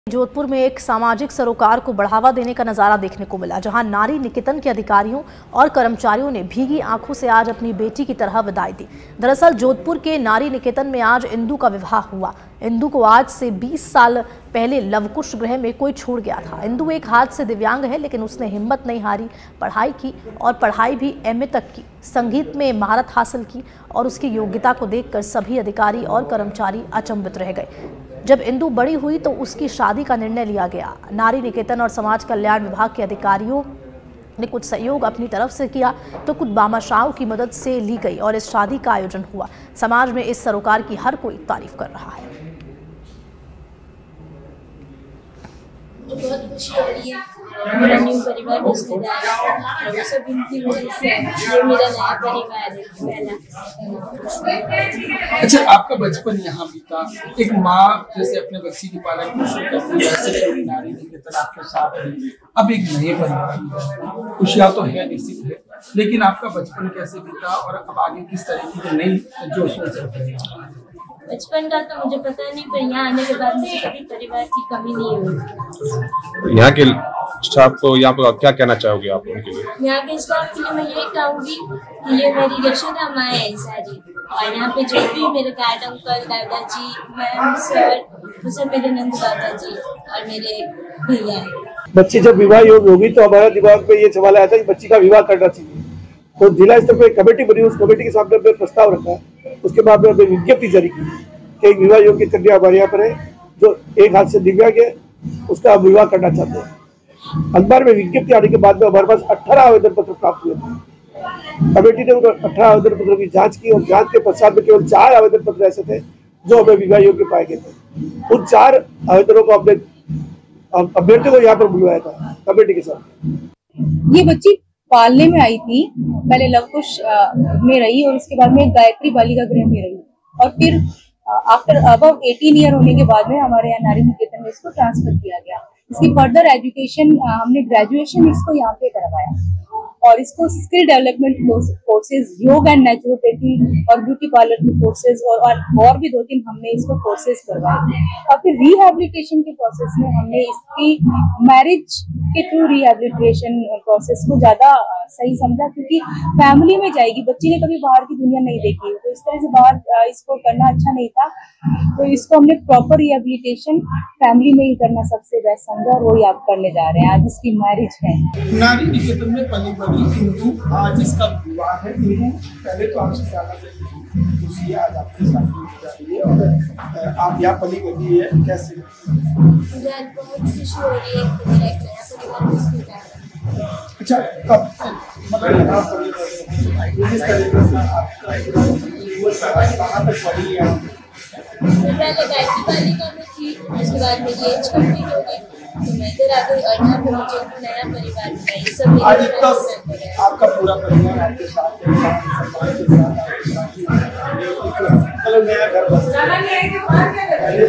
जोधपुर में एक सामाजिक सरोकार को बढ़ावा देने का नजारा देखने को मिला, जहां नारी निकेतन के अधिकारियों और कर्मचारियों ने भीगी आंखों से आज अपनी बेटी की तरह विदाई दी। दरअसल जोधपुर के नारी निकेतन में आज इंदु का विवाह हुआ। इंदु को आज से 20 साल पहले लवकुश गृह में कोई छोड़ गया था। इंदु एक हाथ से दिव्यांग है, लेकिन उसने हिम्मत नहीं हारी, पढ़ाई की और पढ़ाई भी एमए तक की। संगीत में महारत हासिल की और उसकी योग्यता को देखकर सभी अधिकारी और कर्मचारी अचंभित रह गए। जब इंदु बड़ी हुई तो उसकी शादी का निर्णय लिया गया। नारी निकेतन और समाज कल्याण विभाग के अधिकारियों ने कुछ सहयोग अपनी तरफ से किया तो कुछ भामाशाहों की मदद से ली गई और इस शादी का आयोजन हुआ। समाज में इस सरोकार की हर कोई तारीफ कर रहा है। बहुत खुशी हो रही है। मेरा न्यू परिवार रिश्तेदार और सब इनकी वजह से ये मेरा नया परिवार है पहला। अच्छा, आपका बचपन यहाँ बीता, एक माँ जैसे अपने बच्ची की पालन पोषण करती है, वैसे नारी निकेतन आपके साथ है। अब एक नए परिवार में खुशियाँ तो है, निश्चित है, लेकिन आपका बचपन कैसे बीता और अब आगे किस तरह की नई जो सोच है? बचपन का तो मुझे पता नहीं, पर यहाँ आने के बाद मुझे कभी परिवार की कमी नहीं हुई। यहाँ के स्टाफ को यहाँ पर क्या कहना चाहोगे आप उनके लिए? यहाँ के स्टाफ के लिए मैं यही कहूँगी कि ये मेरी यशोदा माँ है सारी, और यहाँ पे जो भी मेरे गार्ड अंकल, दादाजी, मैम, सर, वो सब मेरे नंद दादाजी और मेरे भैया है। बच्ची जब विवाह योग्य होगी तो हमारे दिमाग में ये सवाल आया था कि बच्ची का विवाह करना चाहिए। तो जिला स्तर पर कमेटी बनी, उस कमेटी के सामने हमने प्रस्ताव रखा। उसके बाद में हमने विज्ञप्ति जारी की कि एक विवाह योग्य कन्या हमारे यहाँ पर है जो एक हाथ से दिव्यांग है, उसका विवाह करना चाहते हैं। अखबार में विज्ञप्ति आने के बाद में हमारे पास 18 आवेदन पत्र प्राप्त हुए थे। कमेटी ने उन 18 आवेदन पत्रों की जांच की और जांच के पश्चात में केवल 4 आवेदन पत्र ऐसे थे जो हमें विवाह योग्य पाए गए थे। उन 4 आवेदनों को हमने अभ्यर्थी को यहाँ पर बुलवाया था कमेटी के साथ। ये बच्ची पालने में आई थी, पहले लवकुश में रही और उसके बाद में गायत्री बालिका गृह में रही और फिर आफ्टर अबव 18 ईयर होने के बाद में हमारे यहाँ नारी निकेतन में इसको ट्रांसफर किया गया। इसकी फर्दर एजुकेशन हमने ग्रेजुएशन इसको यहाँ पे करवाया और इसको स्किल डेवलपमेंट कोर्सेज, योग एंड नेचुरोपैथी और ब्यूटी पार्लर के कोर्सेज और भी 2-3 हमने इसको कोर्सेज करवाए। और फिर रिहैबिलिटेशन के प्रोसेस में हमने इसकी मैरिज के थ्रू रिहैबिलिटेशन प्रोसेस को ज्यादा सही समझा, क्योंकि फैमिली में जाएगी, बच्ची ने कभी बाहर की दुनिया नहीं देखी, तो इस तरह से बाहर इसको करना अच्छा नहीं था। तो इसको हमने प्रॉपर रिहैबिलिटेशन फैमिली में ही करना सबसे बेस्ट समझा और वही आप करने जा रहे हैं। आज इसकी मैरिज है। नारी निकेतन में पली बड़ी इंदु, आज इसका विवाह है। इंदु, पहले तो आपसे जानना चाहिए, खुशी आज आपके साथ हो रही है और आप यहाँ पली बड़ी है, कैसे? मुझे आज बहुत खुशी हो रही है कि मेरा एक नया परिवार रिश्तेदार है। अच्छा, कब मतलब यहाँ पली बड़ी किस तरीके से आपका कहाँ तक पढ़ी है? मैं पहले गायत्री बालिका में थी, उसके बाद मेरी एज कंप्लीट हो गई तो मैं इधर आ गई और यहाँ पे मुझे नया परिवार मिला। ये सब मेरे आपका पूरा परिवार आपके साथ है, मतलब नया घर बस